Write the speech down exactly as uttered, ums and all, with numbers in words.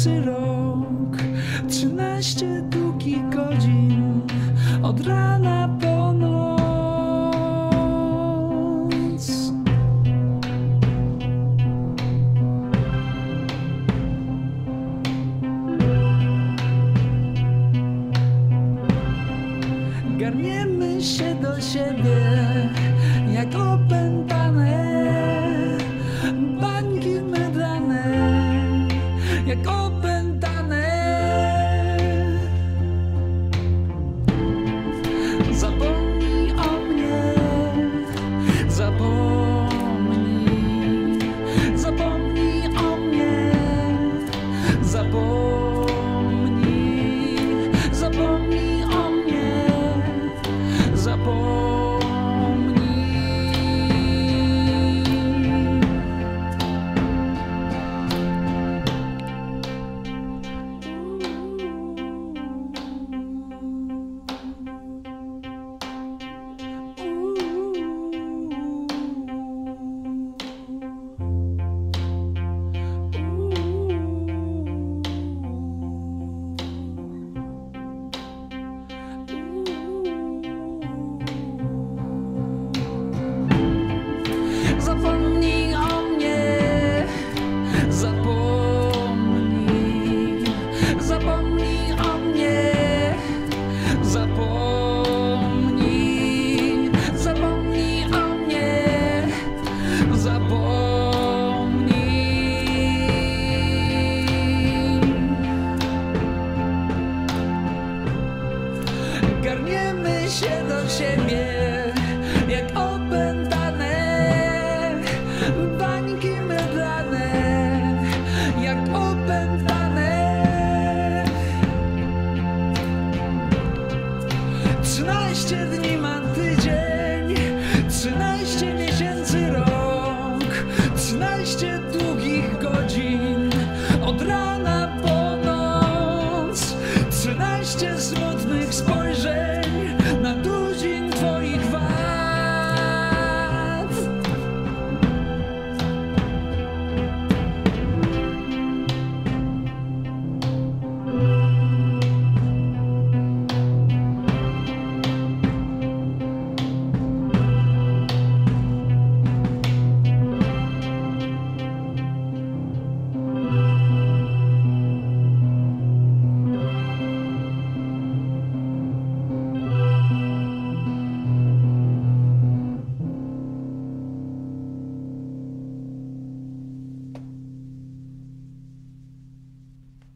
najlepszy rok. Trzynaście długich godzin od rana po noc. Garniemy się do siebie jak opętane, bańki mydlane jak opętane. Zapomnij o mnie, zapomnij, zapomnij o mnie, zapomnij, zapomnij o mnie, zapomnij. Zapomnij o mnie, zapomnij, zapomnij o mnie, zapomnij, zapomnij o mnie, zapomnij. Garniemy się do siebie jak opętane, bańki mydlane jak opętane. Trzynaście dni ma tydzień, trzynaście